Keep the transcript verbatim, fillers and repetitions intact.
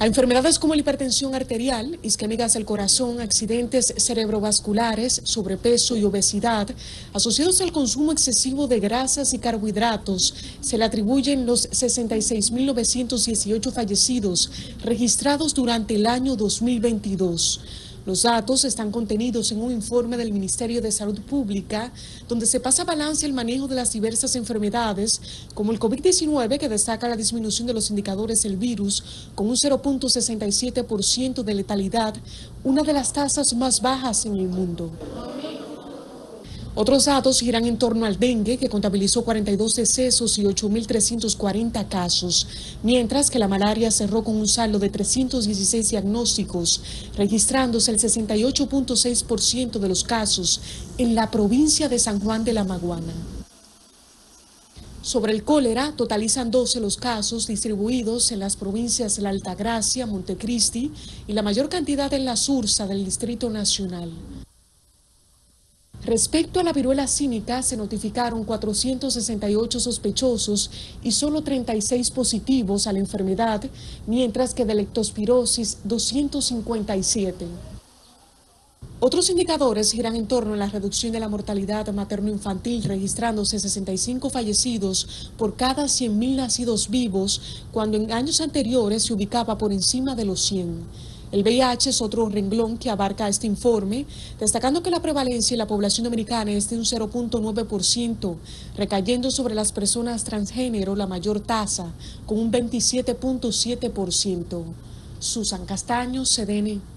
A enfermedades como la hipertensión arterial, isquémicas del corazón, accidentes cerebrovasculares, sobrepeso y obesidad, asociados al consumo excesivo de grasas y carbohidratos, se le atribuyen los sesenta y seis mil novecientos dieciocho fallecidos registrados durante el año dos mil veintidós. Los datos están contenidos en un informe del Ministerio de Salud Pública, donde se pasa balance el manejo de las diversas enfermedades, como el COVID diecinueve, que destaca la disminución de los indicadores del virus, con un cero punto sesenta y siete por ciento de letalidad, una de las tasas más bajas en el mundo. Otros datos giran en torno al dengue, que contabilizó cuarenta y dos decesos y ocho mil trescientos cuarenta casos, mientras que la malaria cerró con un saldo de trescientos dieciséis diagnósticos, registrándose el sesenta y ocho punto seis por ciento de los casos en la provincia de San Juan de la Maguana. Sobre el cólera, totalizan doce los casos distribuidos en las provincias de La Altagracia, Montecristi y la mayor cantidad en la Sursa del Distrito Nacional. Respecto a la viruela símica, se notificaron cuatrocientos sesenta y ocho sospechosos y solo treinta y seis positivos a la enfermedad, mientras que de leptospirosis doscientos cincuenta y siete. Otros indicadores giran en torno a la reducción de la mortalidad materno-infantil, registrándose sesenta y cinco fallecidos por cada cien mil nacidos vivos, cuando en años anteriores se ubicaba por encima de los cien. El V I H es otro renglón que abarca este informe, destacando que la prevalencia en la población dominicana es de un cero punto nueve por ciento, recayendo sobre las personas transgénero la mayor tasa, con un veintisiete punto siete por ciento. Susan Castaño, C D N.